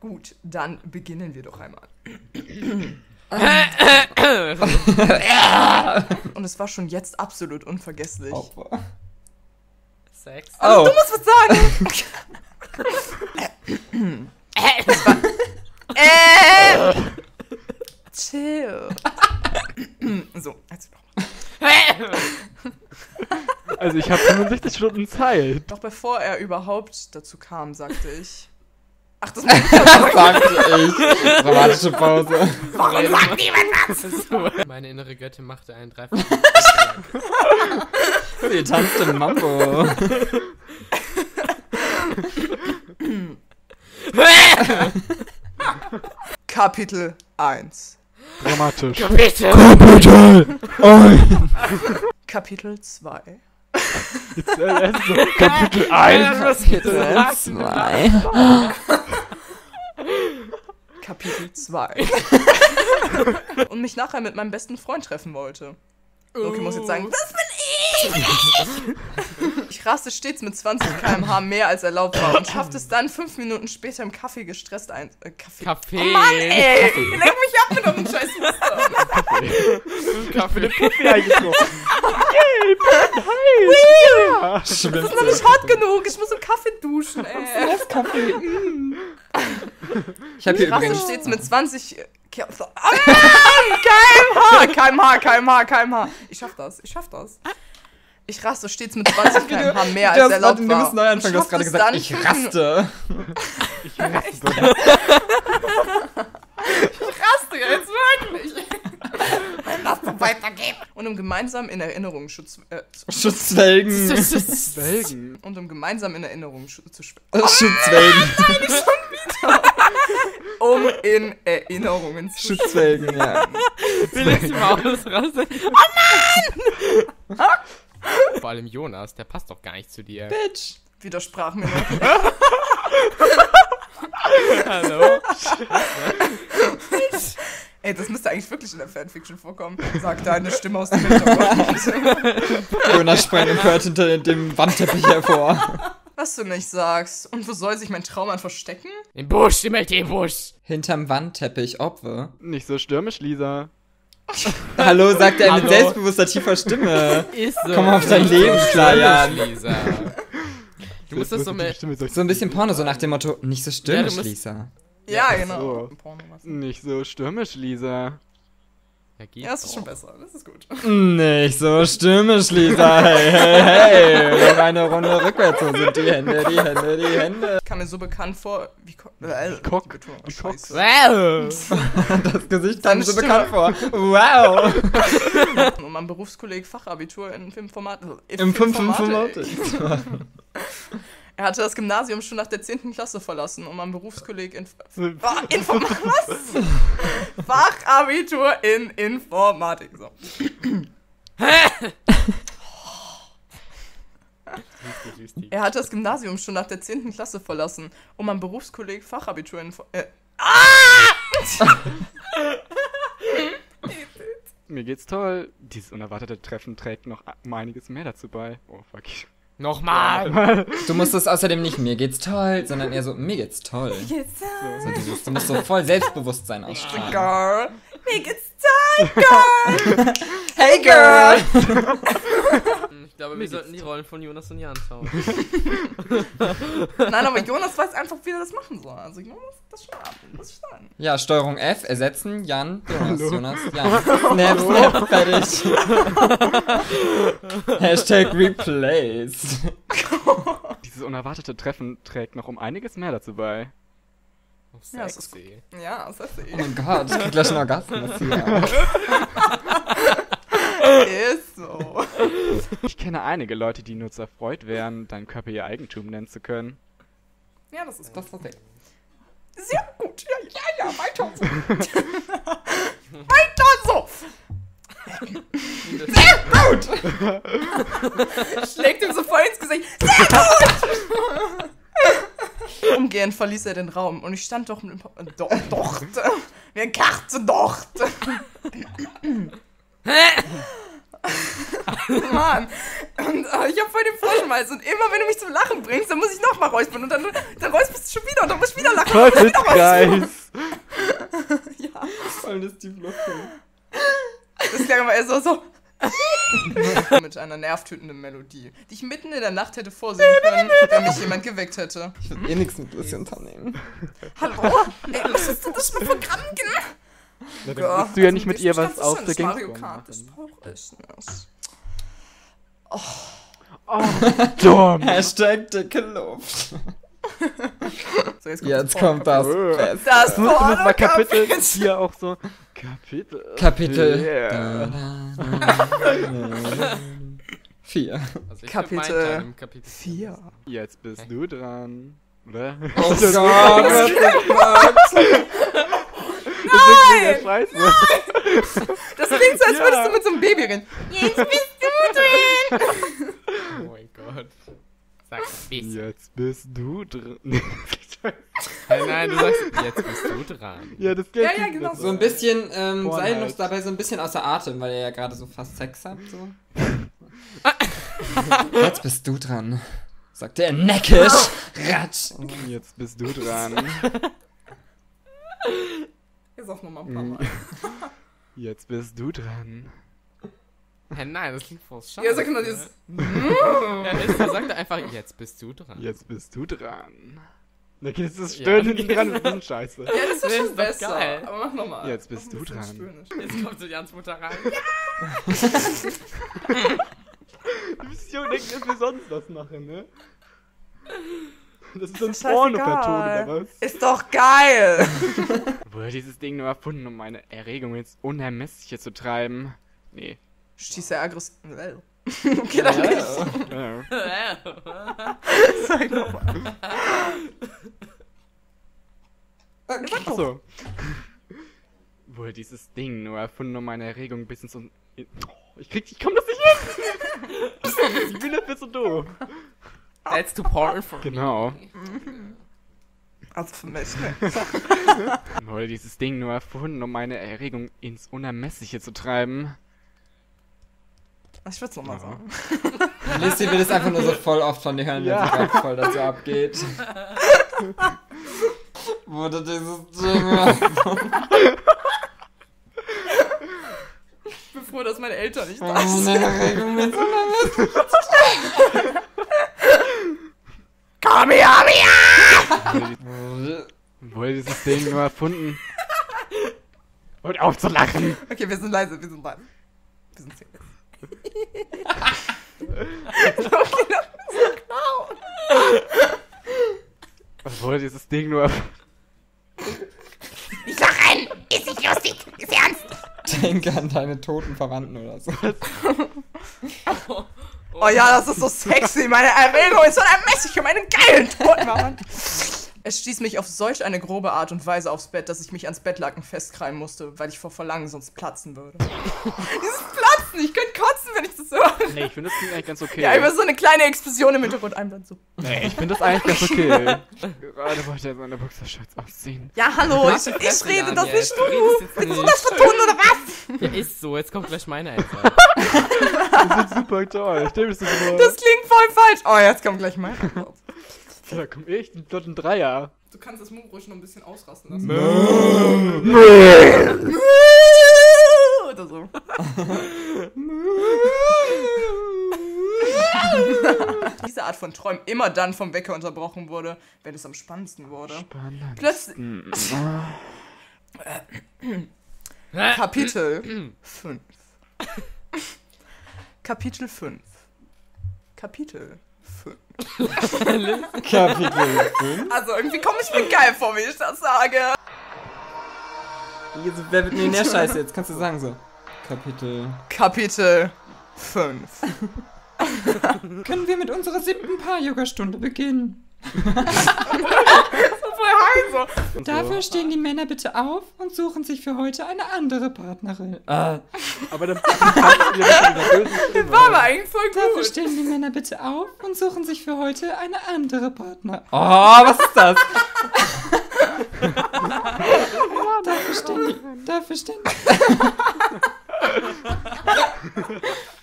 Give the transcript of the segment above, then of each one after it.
Gut, dann beginnen wir doch einmal. Und es war schon jetzt absolut unvergesslich. Sex. Also, du musst was sagen. Chill. So, jetzt nochmal. Also ich habe 65 Stunden Zeit. Doch bevor er überhaupt dazu kam, sagte ich... Ach, das Sagte ich. Dramatische Pause. Warum sagt niemand was? Meine innere Göttin machte einen dreifachen Sie tanzt im Mambo. Kapitel 1. Dramatisch. Kapitel! Kapitel 2. Jetzt erst so Kapitel 1. Kapitel 2. Kapitel 2. Und mich nachher mit meinem besten Freund treffen wollte. Loki muss jetzt sagen, das bin ich! Ich raste stets mit 20 km/h mehr als erlaubt war und schaffte es dann 5 Minuten später im Kaffee gestresst Kaffee. Oh Mann, ey! Leck mich ab mit eurem scheiß Muster. Kaffee eingetroffen. Das ist noch nicht hot genug. Ich muss im Kaffee duschen, ey. Kaffee. Ich hab hier Ich raste übrigens... stets mit 20 km/h. Ich schaff das. Ich raste stets mit 20 km/h mehr als erlaubt war. Du musst neu anfangen, du hast gerade gesagt, ich raste. Ich raste. Ich raste jetzt wirklich. Lass uns weitergehen. Und um gemeinsam in Erinnerung Schutzwelgen. Welgen. Und um gemeinsam in Erinnerung zu Schutzwelgen. um in Erinnerungen zu Schutzwelgen, ja. Will ich die Maus raus? Vor allem Jonas, der passt doch gar nicht zu dir. Bitch. widersprach mir noch. Hallo? Ey, das müsste eigentlich wirklich in der Fanfiction vorkommen. Sagt da eine Stimme aus dem Hintergrund. Jonas sprang empört hinter dem Wandteppich hervor. Was du nicht sagst. Und wo soll sich mein Traummann verstecken? Im Busch, immer im Busch. Hinterm Wandteppich, Opfer. Nicht so stürmisch, Lisa. Hallo, sagt er mit Hallo. selbstbewusster, tiefer Stimme. Ist so. Komm auf dein Leben klar, Jan. Lisa. Du musst das so mit... So ein bisschen Porno, so nach dem Motto, nicht so stürmisch, Ja, du musst- Lisa. Ja, genau. so. Porno was. Nicht so stürmisch, Lisa. Ja, geht Ja, das ist doch. schon besser. Das ist gut. Nicht so stürmisch, Lisa. Hey, hey, hey. Noch eine Runde rückwärts. So sind die Hände, die Hände, die Hände. Kam mir so bekannt vor wie Cock. die Betonung. Wie Cock. Scheiße. Wow. Das Gesicht kam Deine mir so Stimme. bekannt vor. Wow. Und mein Berufskolleg Fachabitur in Filmformatik. Im Filmformatik. Er hatte das Gymnasium schon nach der 10. Klasse verlassen und mein Berufskolleg in Fachabitur in Informatik. So. Er hatte das Gymnasium schon nach der 10. Klasse verlassen und mein Berufskolleg Fachabitur in Mir geht's toll. Dieses unerwartete Treffen trägt noch um einiges mehr dazu bei. Oh, fuck. Nochmal. Du musst es außerdem nicht, mir geht's toll, sondern eher so, mir geht's toll. So dieses, du musst so voll Selbstbewusstsein ausstrahlen. Girl. Mir geht's toll, Girl. Hey, Girl! Ich glaube, wir sollten die Rollen von Jonas und Jan schauen. Nein, aber Jonas weiß einfach, wie er das machen soll. Also Jonas, das schon ab. Das ist schon. Ja, Steuerung F, ersetzen, Jan, Jonas, Jan. Snap, snap, fertig. Hashtag replaced. Dieses unerwartete Treffen trägt noch um einiges mehr dazu bei. Oh, Ja, das ist sexy. Ja, das heißt Oh mein Gott, ich krieg gleich einen Orgasmus hier. Ist so. Ich kenne einige Leute, die nur zerfreut wären, deinen Körper ihr Eigentum nennen zu können. Ja, das ist Das ist okay. sehr gut. Ja, weiter so. Weiter so. Sehr gut. Schlägt ihm so voll ins Gesicht. Sehr gut. Umgehend verließ er den Raum und ich stand doch mit dem wie eine Karte dort. Mann. Und ich hab voll den Froschenhals und immer wenn du mich zum Lachen bringst, dann muss ich nochmal räuspern und dann räusperst du schon wieder und dann musst du wieder lachen. Teufelskreis. Ja. Vor allem das die Fluppe. Das klang aber eher so. Mit einer nervtötenden Melodie, die ich mitten in der Nacht hätte vorsingen können, wenn mich jemand geweckt hätte. Ich will eh nichts mit Lucy unternehmen. Hallo? Ey, was ist denn das für ein Programm? Na, dann willst du ja nicht mit ihr was aus der Mario Gamescom Kart, das machen. brauche ich nicht. Oh, dumm. Hashtag dicke Luft. So, Jetzt kommt das Beste. Das Du musst mal Porno-Kapitel. Kapitel hier auch so. Kapitel. Yeah. 4. Also ich Kapitel find meinen Teil im Kapitel 4. Jetzt bist du dran. Oder? Oh Gott, was ist Das ist mega scheiße. Das klingt so, als Ja. würdest du mit so einem Baby reden. Jetzt bist du drin. Oh mein Gott. Sag bis. Jetzt bist du dran. Nein, du sagst, jetzt bist du dran. Ja, das geht. Ja, ja, genau. So ein bisschen, Porn sei halt. noch dabei so ein bisschen außer Atem, weil ihr ja gerade so fast Sex habt, so. Jetzt bist du dran, sagte er neckisch. Ratsch. Jetzt bist du dran. Jetzt auch nochmal ein paar Mal. Jetzt bist du dran. Hä, nein, das klingt voll scheiße. Ja, sag mal das. Er sagt einfach, jetzt bist du dran. Jetzt bist du dran. Okay, das ist Stöhnen hinten dran, das ist scheiße. Ja, das ist Das schon ist doch besser. geil. Aber mach nochmal. Jetzt bist du dran. Jetzt kommt so Jans Mutter rein. Du bist so denken, dass wir sonst was machen, ne? Das ist so ein Ist Porno-Cartoon, scheißegal. oder was? Ist doch geil. Wurde dieses Ding nur erfunden, um meine Erregung ins Unermessliche zu treiben? Nee. Stieß ja aggressiv. Okay, dann nicht. Ja. Sag nochmal. Achso. Wurde dieses Ding nur erfunden, um meine Erregung bis ins ich komm das nicht hin! Ich bin dafür so doof. That's too porn for Genau. me. Also für mich, ne? Wurde dieses Ding nur erfunden, um meine Erregung ins Unermessliche zu treiben? Ich würde es nochmal sagen. Lissy will es einfach nur so voll oft von dir hören, wenn Ja. sie gerade voll dazu abgeht. Wurde dieses Ding Ich bin froh, dass meine Eltern nicht da sind. meine Erregung mit Komm her, Wurde dieses Ding nur erfunden? Und auf zu lachen! Okay, wir sind leise, wir sind leise. Wir sind seriös. Okay, das ist so genau. Wurde dieses Ding nur erfunden? Nicht lachen! Ist nicht lustig! Ist ernst! Denke an deine toten Verwandten oder so. Oh ja, das ist so sexy. Meine Erregung ist so ermessig für meinen geilen Todmann. Es stieß mich auf solch eine grobe Art und Weise aufs Bett, dass ich mich ans Bettlaken festkrallen musste, weil ich vor Verlangen sonst platzen würde. Dieses Platzen! Ich könnte kotzen, wenn ich das höre. Nee, ich finde das klingt eigentlich ganz okay. Ja, immer so eine kleine Explosion im Hintergrund einblenden so. Nee, ich finde das eigentlich ganz okay. Gerade wollte er seine Boxershorts ausziehen. Ja, hallo, ich Fresse, rede Jan, doch jetzt. nicht Du redest jetzt Willst du nicht. das vertonen oder was? Ja, ist so, jetzt kommt gleich meine Eltern. Das ist super toll. Stell dir das vor. Das klingt voll falsch. Oh, jetzt kommt gleich mein Antwort. Da komm ich, ein flotten Dreier. Du kannst das Mund ruhig noch ein bisschen ausrasten lassen. Oder so. Diese Art von Träumen immer dann vom Wecker unterbrochen wurde, wenn es am spannendsten wurde. Plötzlich. Kapitel 5. Kapitel 5. Kapitel 5. Kapitel 5. Also irgendwie komme ich mir geil vor, wie ich das sage. Wer wird Millionär scheiße? Jetzt kannst du sagen so. Kapitel 5. Können wir mit unserer 7. Paar-Yoga-Stunde beginnen? Voll heiser. Dafür stehen die Männer bitte auf und suchen sich für heute eine andere Partnerin. Aber dann kannst du dir das mit einer bösen Stimme. War aber eigentlich voll Dafür gut. stehen die Männer bitte auf und suchen sich für heute eine andere Partnerin. Oh, was ist das? Dafür stehen die...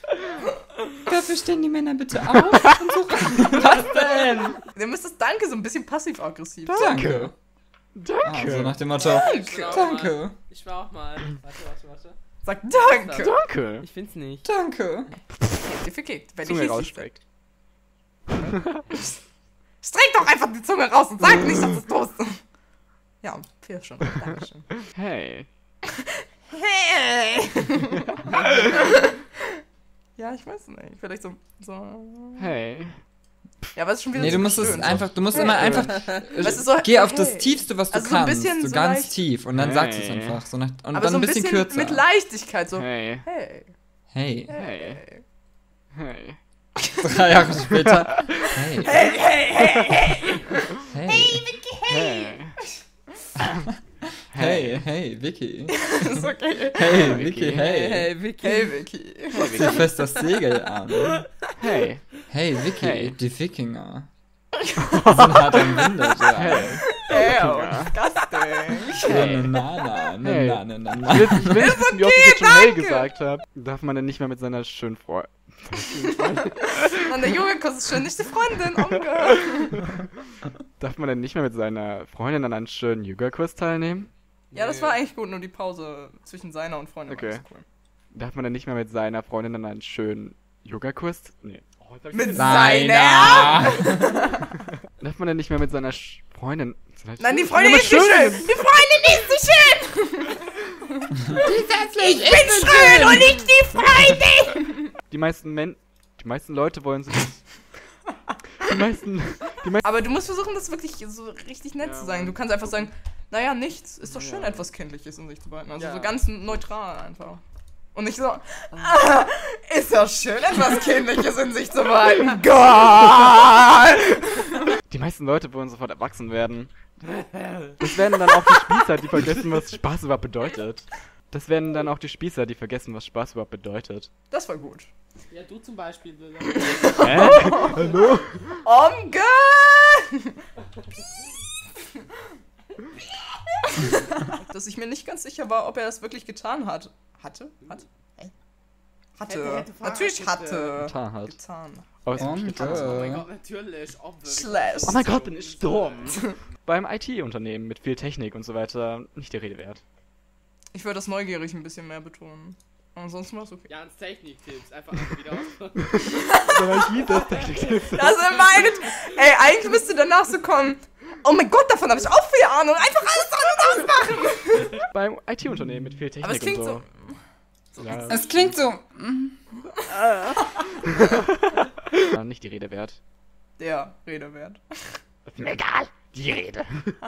stehen die Männer bitte auf und so. Was denn? Du müsstest Danke so ein bisschen passiv-aggressiv sagen. Danke. Danke. Also nach dem Motto, danke. Ich war auch mal. Warte. Sag Danke. Danke. Ich find's nicht. Danke. Defekiert, wenn Zunge ich rausstreckt. Streck doch einfach die Zunge raus und sag nicht, dass es tust. Ja, viel schon. Dankeschön. Hey. Hey! Ja, ich weiß nicht. Vielleicht so. Hey. Ja, aber es ist schon wieder Nee, so du musst es schön, einfach, du musst immer einfach. Weißt du, so, Geh auf das hey. Tiefste, was du Also so ein kannst. bisschen So so ganz leicht- tief. Und dann sagst du es Hey. einfach. So und aber dann so ein bisschen kürzer. Mit Leichtigkeit, so. Hey. Hey. Hey. Hey. Hey. 3 Jahre später. Hey. Hey, hey, hey, Hey. Hey. Hey, hey, Vicky. ist okay. Hey, Vicky, hey. Hey, Vicky. Hey, Vicky. Zieh fest das Segel an. Hey. Hey, Vicky, Hey. die Wikinger. sind hart am Winde. So. Hey. Ew, disgusting. Na. Ich will nicht wissen, wie oft ich jetzt schon hey gesagt habe. Darf man denn nicht mehr mit seiner schönen Freundin... Mann, der Yoga-Kurs ist schön, nicht die Freundin. Onkel. Darf man denn nicht mehr mit seiner Freundin an einem schönen Yoga-Kurs teilnehmen? Ja, das war eigentlich gut, nur die Pause zwischen seiner und Freundin war Okay. nicht so cool. Darf man denn nicht mehr mit seiner Freundin an einen schönen Yoga-Kurs? Nee. Oh, jetzt hab ich Mit gesagt. seiner? Darf man denn nicht mehr mit seiner Freundin... Nein, die Freundin ist nicht schön. Die Freundin ist nicht schön. Ich bin schön und nicht die Freundin. Die meisten Leute wollen sich... Die meisten... Aber du musst versuchen, das wirklich so richtig nett zu sagen. Du kannst einfach sagen, naja, nichts. Ist doch schön, etwas Kindliches in sich zu behalten. Also Ja. so ganz neutral einfach. Und nicht so, ist doch schön, etwas Kindliches in sich zu behalten. Gott! Die meisten Leute wollen sofort erwachsen werden. Das werden dann auch die Spießer, die vergessen, was Spaß überhaupt bedeutet. Das werden dann auch die Spießer, die vergessen, was Spaß überhaupt bedeutet. Das war gut. Ja, du zum Beispiel. Hä? Hallo? Onkel! Dass ich mir nicht ganz sicher war, ob er das wirklich getan hat. Hatte? Hatte. Hätte Natürlich hatte. Getan hat. Getan. Aus Oh mein Gott, natürlich. Slash. Oh mein Gott, bin ich dumm. Beim IT-Unternehmen mit viel Technik und so weiter nicht der Rede wert. Ich würde das neugierig ein bisschen mehr betonen. Ansonsten war es okay. Ja, Techniktipps. Einfach wieder aus. Das sind meine. Ey, eigentlich müsste danach so kommen. Oh mein Gott, davon habe ich auch viel Ahnung. Einfach alles ausmachen. Beim IT-Unternehmen mit viel Technik Aber es klingt und so. so. Ja, Es klingt so. ja, nicht die Rede wert. Der Rede wert. Ist mir egal. Die Rede.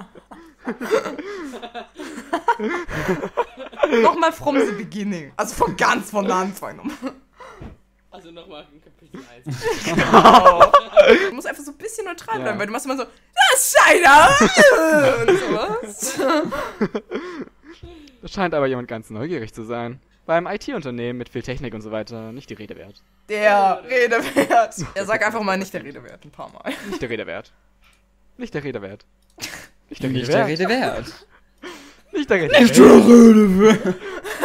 Nochmal from the beginning. Also von ganz von Anfang. Also nochmal in Kapitel 1. Du musst einfach so ein bisschen neutral Ja. bleiben, weil du machst immer so, das Scheiner! Und sowas. Da scheint aber jemand ganz neugierig zu sein. Beim IT-Unternehmen mit viel Technik und so weiter nicht die Rede wert. Der Rede wert. Ja, sag einfach mal nicht der Rede wert, ein paar Mal. Nicht der Rede wert. Nicht der Rede wert. Nicht der Rede Nicht der wert. Rede wert. Nicht der Rede wert. Nicht der Rede wert.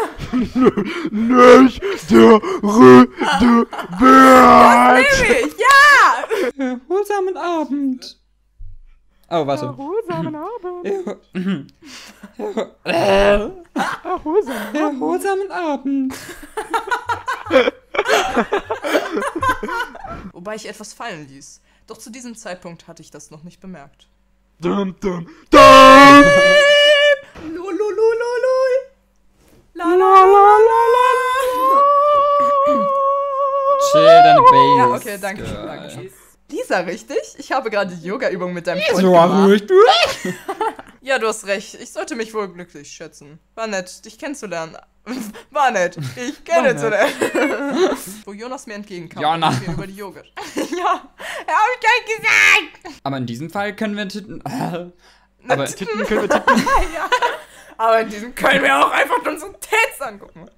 Nicht der Rede wert. Nämlich, ja! Erholsamen Abend. Oh, warte. Erholsamen Abend. Erholsamen Abend. Wobei ich etwas fallen ließ. Doch zu diesem Zeitpunkt hatte ich das noch nicht bemerkt. Dum, dum, dum. Lululululul. La la la la la. Chill deine Base. Ja, okay, danke. Danke. Lisa, richtig? Ich habe gerade die Yoga-Übung mit deinem Freund So gemacht. ruhig. Ja, du hast recht. Ich sollte mich wohl glücklich schätzen. War nett, dich kennenzulernen. War nett, dich kennenzulernen. Wo Jonas mir entgegenkam. Jonas. und wir über die Yoga. Ja, hab ich gleich gesagt. Aber in diesem Fall können wir Titten. Na, Aber Titten können wir tippen. Ja. Aber in diesem können wir auch einfach unsere Tits angucken.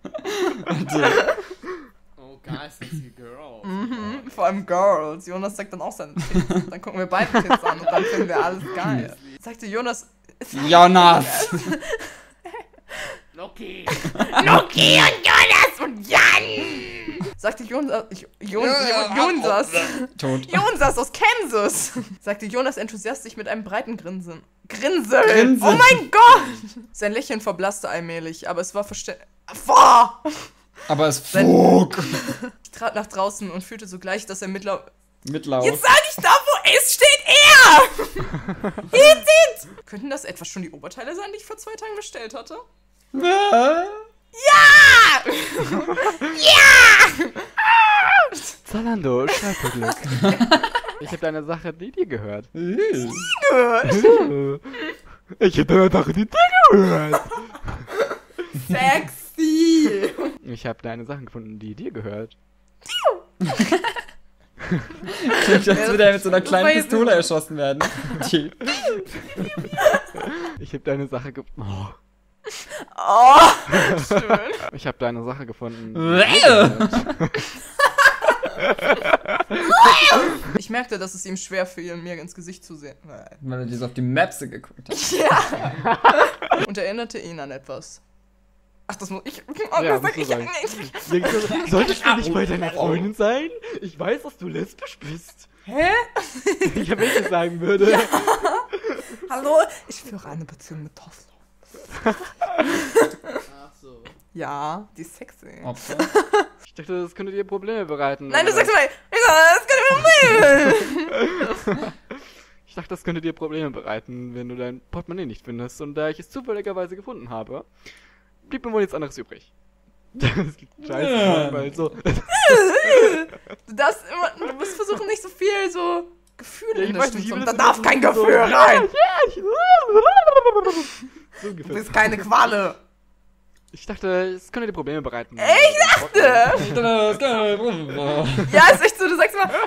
Oh, guys, that's a girl. Vor allem Girls. Jonas sagt dann auch seine Tits. Dann gucken wir beide Tits an und dann finden wir alles geil. Sagte Jonas. Jonas. Loki. Loki und Jonas und Jan! sagte Jonas. Tot. Jonas aus Kansas, sagte Jonas enthusiastisch mit einem breiten Grinsen. Grinsen. Oh mein Gott! Sein Lächeln verblasste allmählich, aber es war verständlich. Aber es flog. Ich trat nach draußen und fühlte sogleich, dass er Mitlauf. Jetzt sag ich da, wo es steht, er! Könnten das etwa schon die Oberteile sein, die ich vor 2 Tagen bestellt hatte? Ja! Zalando, Schreibglück. Ich hab deine Sache, die dir gehört. Ich hab deine Sache, die dir gehört. Sexy! Ich hab deine Sachen gefunden, die dir gehört. Klingt, als würde er mit so einer kleinen Pistole erschossen werden. Ich hab deine Sache gefunden. Oh, schön. Ich hab deine Sache gefunden. Ich merkte, dass es ihm schwer fiel, mir ins Gesicht zu sehen. Weil er dir so auf die Maps geguckt hat. Ja. Und erinnerte ihn an etwas. Ach, das muss ich. Oh, Ja, das sag musst ich du nicht. Solltest du nicht bei deiner Freundin sein? Ich weiß, dass du lesbisch bist. Hä? Ich hab welches sagen würde. Ja. Hallo? Ich führe eine Beziehung mit Toslo. Ach so. Ja, die ist sexy. Opfer. Ich dachte, das könnte dir Probleme bereiten. Nein, du sagst mal, das kann ich mal. Ich dachte, das könnte dir Probleme bereiten, wenn du dein Portemonnaie nicht findest. Und da ich es zufälligerweise gefunden habe, blieb mir wohl nichts anderes übrig. Das klingt scheiße, weil so. Du musst versuchen, nicht so viel so Gefühle in ich der weiß nicht, Stimme ich zu will haben. Da das darf kein so- Gefühl rein. So Du ungefähr. bist keine Qualle. Ich dachte, es könnte dir Probleme bereiten. Ja, ist echt so, du sagst immer,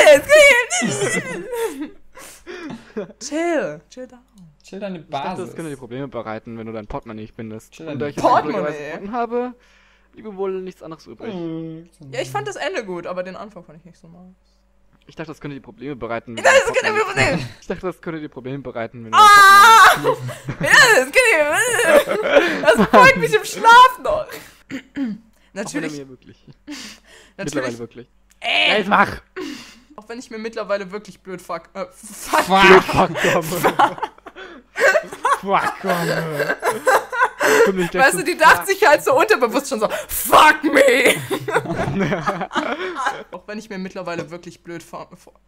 chill down. Chill deine Ich dachte, Basis. das könnte dir Probleme bereiten, wenn du dein Portemonnaie nicht findest. Chill Und da ich es Portemonnaie? zufälligerweise gefunden habe, blieb mir wohl nichts anderes übrig. Ja, ich fand das Ende gut, aber den Anfang fand ich nicht so nice. Ich dachte, das könnte dir Probleme bereiten. wenn Das du kann dein ich mir Portemonnaie- verstehen. Ich dachte, das könnte dir Probleme bereiten, wenn du dein Portemonnaie Ja, das kann ich. Das folgt mich im Schlaf noch. Auch wenn er Natürlich. mir wirklich. Mittlerweile Natürlich. wirklich. Ja, jetzt mach! Auch wenn ich mir mittlerweile wirklich blöd fuck. Fuck, komm. Fuck, komm. Komm nicht Weißt du, die dachte sich halt so unterbewusst schon so, fuck me! Auch wenn ich mir mittlerweile wirklich blöd fuck.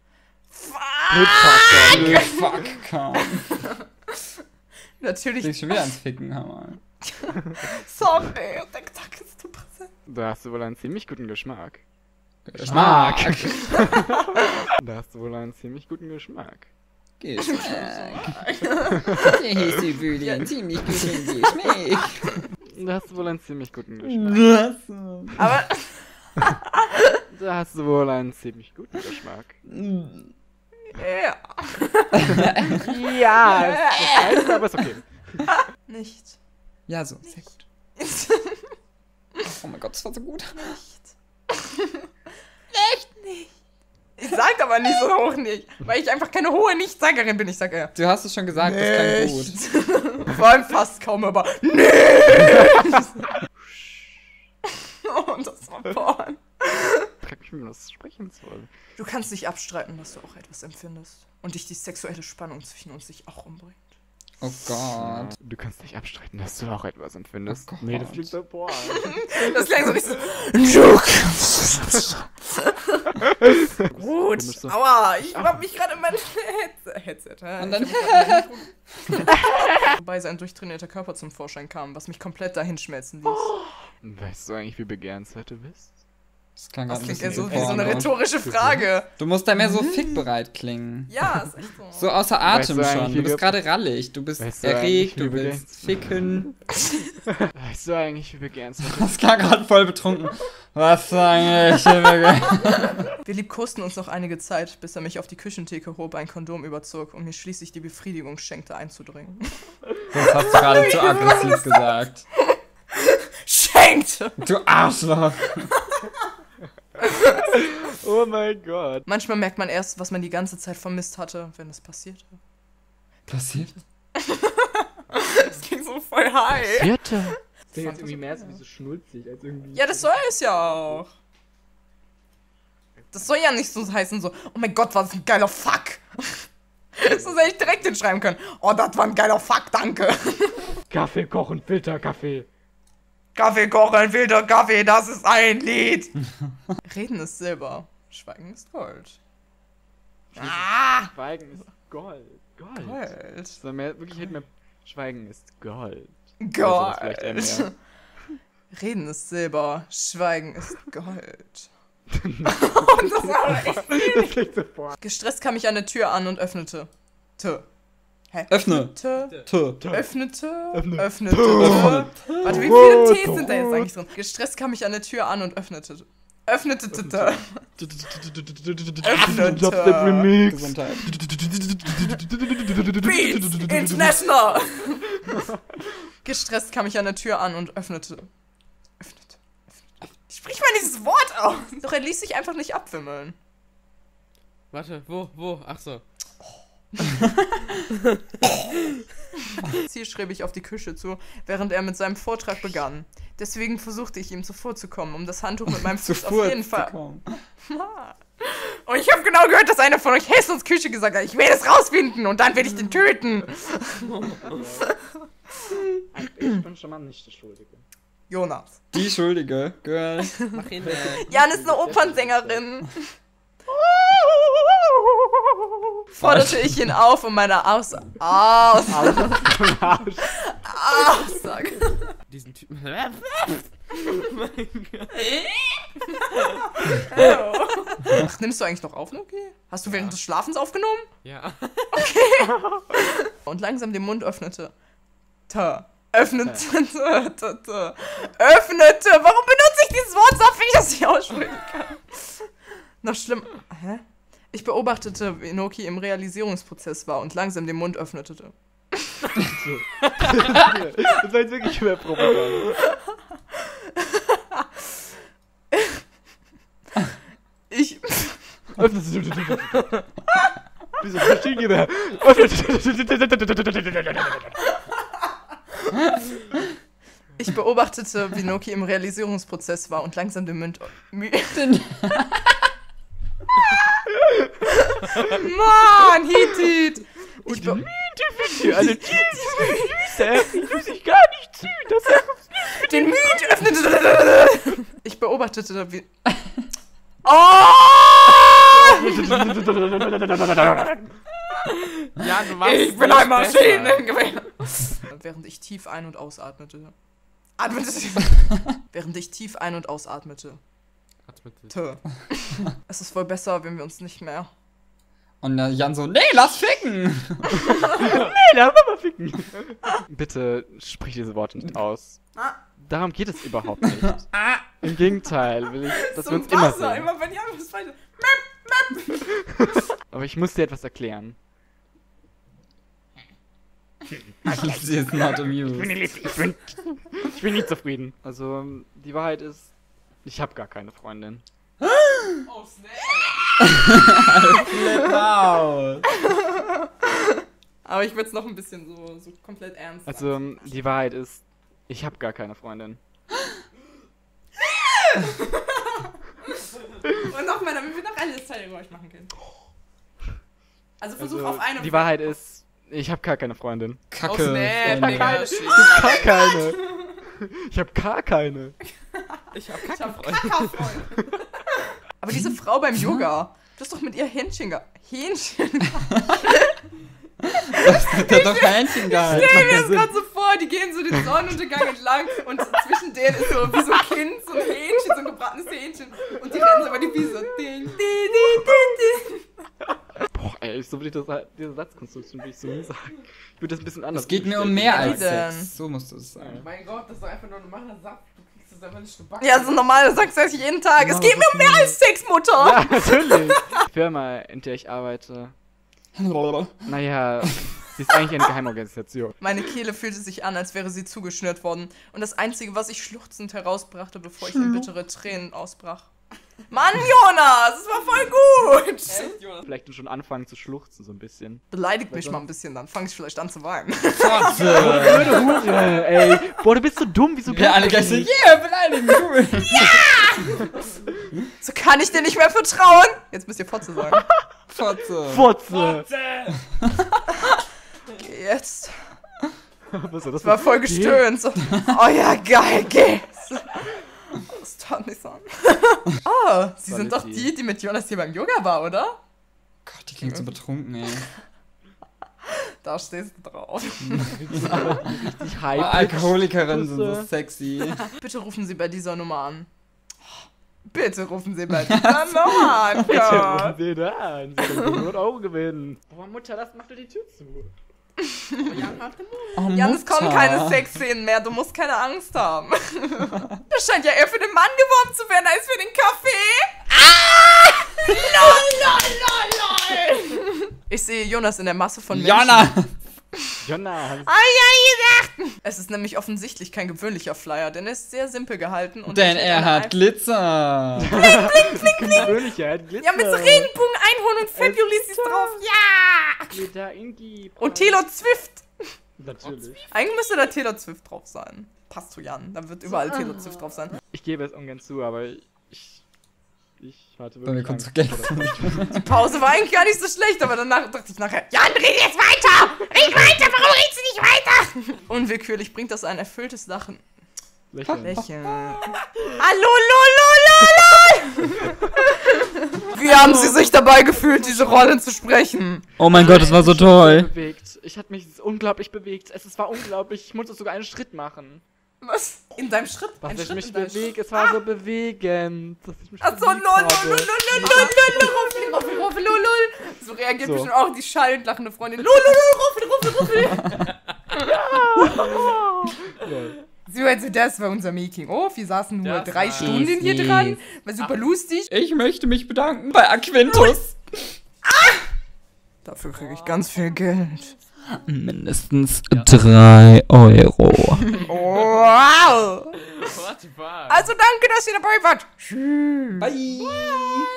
Fuck, komm. Natürlich. Kriegst schon wieder ans Ficken, Hammer. Sorry, der Tag ist zu präsent. Da hast du wohl einen ziemlich guten Geschmack. Geschmack. Da hast du wohl einen ziemlich guten Geschmack. Geschmack. Der hieß Julian, ziemlich guten Geschmack. Da hast du wohl einen ziemlich guten Geschmack. Aber. Da hast du wohl einen ziemlich guten Geschmack. Ja. Ja, ist heiß, aber ist okay. Nicht. Ja, so, sehr gut. Oh mein Gott, das war so gut. Echt nicht. Ich sag aber nicht so hoch nicht, weil ich einfach keine hohe Nichtssagerin bin. Ich sage ja. Du hast es schon gesagt, das klang gut. Vor allem fast kaum, aber nicht. Oh, das war Porn. Frag mich, wie man das sprechen soll. Du kannst nicht abstreiten, dass du auch etwas empfindest. Und dich die sexuelle Spannung zwischen uns sich auch umbringt. Oh Gott. Du kannst nicht abstreiten, dass du auch etwas empfindest. Oh Gott. Nee, das klingt so boah. Das klang so richtig so. Gut. Komisch so. Aua, ich hab mich gerade in mein Headset. Und dann Wobei sein durchtrainierter Körper zum Vorschein kam, was mich komplett dahinschmelzen ließ. Weißt du eigentlich, wie begehrenswert du bist? Das klang Das grad klingt ein ja so bisschen wie so eine porno. rhetorische Frage. Du musst da mehr so fickbereit klingen. Ja, ist echt so. So außer Atem Weißt du schon. eigentlich, Du wie bist wir- gerade rallig. Du bist Weißt du erregt. eigentlich, Du wie wir willst ficken. Weißt du eigentlich, wie begehrenswert du Das klang gerade voll betrunken. Was eigentlich? Wir liebkosten uns noch einige Zeit, bis er mich auf die Küchentheke hob, ein Kondom überzog und mir schließlich die Befriedigung schenkte, einzudringen. Das hast du gerade zu aggressiv gesagt. Schenkte! Du Arschloch. Oh mein Gott. Manchmal merkt man erst, was man die ganze Zeit vermisst hatte, wenn es passierte. Passiert? Das ging so voll high. Vierte. Das ist irgendwie mehr so schnulzig als irgendwie. Ja, das soll es ja auch. Das soll ja nicht so heißen, so, oh mein Gott, war das ein geiler Fuck. So hätte ich direkt hinschreiben können. Oh, das war ein geiler Fuck, danke. Kaffee kochen, Filterkaffee. Kaffee kochen, wilder Kaffee, das ist ein Lied. Reden ist Silber, Schweigen ist Gold. Ah! Schweigen ist Gold. Gold. So, wirklich hätte mir Schweigen ist Gold. Gold. Also, vielleicht eher mehr. Reden ist Silber, Schweigen ist Gold. Das war aber echt Das klingt so vor. Gestresst kam ich an der Tür an und öffnete. Hä? Öffne. Öffnete. Öffnete. Öffne. Warte, wie viele T's sind da jetzt eigentlich drin? Gestresst kam ich an der Tür an und öffnete. Öffnete. Gesundheit. Beats International. Gestresst kam ich an der Tür an und öffnete. Sprich mal dieses Wort aus. Doch er ließ sich einfach nicht abwimmeln. Warte, wo? Ach so. Zielstrebig auf die Küche zu, während er mit seinem Vortrag begann. Deswegen versuchte ich ihm zuvorzukommen, um das Handtuch mit meinem Fuß auf jeden Fall... Und ich habe genau gehört, dass einer von euch Hessens Küche gesagt hat, ich werde es rausfinden und dann werde ich den töten. Ich bin schon mal nicht der Schuldige. Jonas. Die Schuldige, Girl. Mach ihn Jan ist eine Opernsängerin. Forderte ich ihn auf, um meine Aussage. Diesen Typen. Ach, nimmst du eigentlich noch auf, okay? Hast du während des Schlafens aufgenommen? Ja. Und langsam den Mund öffnete. Öffnete. Öffnete. Warum benutze ich dieses Wort so oft, wie ich das nicht aussprechen kann? Noch schlimm. Hä? Ich beobachtete, wie Inoki im Realisierungsprozess war und langsam den Mund öffnete. Das war jetzt wirklich mehr Propaganda. Ich. Wieso verstehen die da? Ich beobachtete, wie Inoki im Realisierungsprozess war und langsam den Mund. Mann, Hitit! Ich gar nicht zu. den Mund öffnete. Ich beobachtete, wie. Oh! Ja, du machst Ich bin ein Maschinengewehr. Während ich tief ein- und ausatmete. Während ich tief ein- und ausatmete. Es ist wohl besser, wenn wir uns nicht mehr. Und Jan so, nee, lass ficken! Nee, lass mal ficken. Bitte sprich diese Worte nicht aus. Darum geht es überhaupt nicht. Im Gegenteil will ich, dass wir uns immer sehen. Immer wenn die andere Seite. Aber ich muss dir etwas erklären. Sie ist not amused. Ich bin nicht zufrieden. Also, die Wahrheit ist, ich habe gar keine Freundin. Oh, snap. Flip out. Aber ich würde es noch ein bisschen so komplett ernst Also, sagen. die Wahrheit ist, ich habe gar keine Freundin. Und nochmal, damit wir noch eine Teilgeräusch machen können. Also versuch auf eine. Die Wahrheit ist, ich habe gar keine Freundin. Kacke. Oh, snap, Freundin. Digga. Gar keine. Ich habe gar keine. Ich hab Ich hab Kackerfreunde. Aber diese Frau beim Yoga, du hast doch mit ihr Hähnchen Das hat er doch Hähnchen gehalten. Stell mir das gerade so vor, die gehen so den Sonnenuntergang entlang und zwischen denen ist so wie so ein Kind, so ein Hähnchen, so ein gebratenes Hähnchen und die rennen so über die Wiese. Ding, ding, ding, ding, ding. Boah, ey, so will ich diese Satzkonstruktion will ich so nie sagen. Ich würde das ein bisschen anders. Es geht mir um mehr als Wie denn? Sex. So musst du es sagen. Mein Gott, das ist doch einfach nur ein normaler Saft. Du kriegst das einfach nicht gebacken. Ja, so normal, das sagst du eigentlich jeden Tag. Es geht mir um mehr als Sex, Mutter. Ja, natürlich. Die Firma, in der ich arbeite, naja, sie ist eigentlich eine Geheimorganisation. Meine Kehle fühlte sich an, als wäre sie zugeschnürt worden. Und das Einzige, was ich schluchzend herausbrachte, bevor ich in bittere Tränen ausbrach. Mann, Jonas, es war voll gut. Vielleicht schon anfangen zu schluchzen so ein bisschen. Beleidigt mich mal ein bisschen, dann fange ich vielleicht an zu weinen. Fotze. Blöde Hure, ey. Boah, du bist so dumm, wieso Wir alle gleich so, yeah, beleidigen, cool. So kann ich dir nicht mehr vertrauen. Jetzt müsst ihr Fotze sagen. Fotze. Fotze! Geh jetzt. Was war das? Das war voll gestöhnt. So. Oh ja, geil, geh. Das tat nicht so an. Oh, sie sind doch die mit Jonas hier beim Yoga war, oder? Gott, die klingt so betrunken, ey. Da stehst du drauf. Richtig hype. Alkoholikerinnen sind so sexy. Bitte rufen Sie bei dieser Nummer an. Bitte rufen Sie bei dieser Nummer an, Bitte Gott. rufen Sie da an. Sie können 100 Euro gewinnen. Oh, Mutter, das macht doch die Tür zu. Oh, Jan, es kommen Mutter. keine Sexszenen mehr, du musst keine Angst haben. Das scheint ja eher für den Mann geworben zu werden, als für den Kaffee. Ah! Lol. Ich sehe Jonas in der Masse von Menschen. Jana! Jonas. Es ist nämlich offensichtlich kein gewöhnlicher Flyer, denn er ist sehr simpel gehalten. Und Denn enthält er eine hat Glitzer. Gewöhnlichkeit, Glitzer. Ja, mit so Regenbogen, Einhorn und Fabulisis drauf. Ja! Glitter, Inky. Und Taylor Swift. Natürlich. Eigentlich müsste da Taylor Swift drauf sein. Passt zu Jan, da wird überall Taylor Swift drauf sein. Ich gebe es ungern zu, aber ich hatte Sollen wir wirklich kurz Angst. vergessen? Die Pause war eigentlich gar nicht so schlecht, aber danach dachte ich nachher, Jan, red jetzt weiter! Red weiter, warum redest du nicht weiter? Unwillkürlich bringt das ein erfülltes Lachen. Lächeln. Lächeln. Hallo, Wie haben Sie sich dabei gefühlt, diese Rolle zu sprechen? Oh mein Gott, das war so toll. Bewegt. Ich hatte mich unglaublich bewegt. Es war unglaublich. Ich musste sogar einen Schritt machen. Was? In deinem Schritt? Was Ein ich Schritt mich in deinem bewege. Es war so bewegend. Dass ich mich Ach so, bewegt habe. Ruffel. So reagiert So. bestimmt auch die schallend lachende Freundin. Ruffel. So, also das war unser Making of. Wir saßen nur Das 3 war Stunden hier easy. dran. War super lustig. Ich möchte mich bedanken bei Aquintus. Dafür kriege ich ganz viel Geld. Mindestens 3 Euro. Wow. What the fuck? Also danke, dass ihr dabei wart. Bye.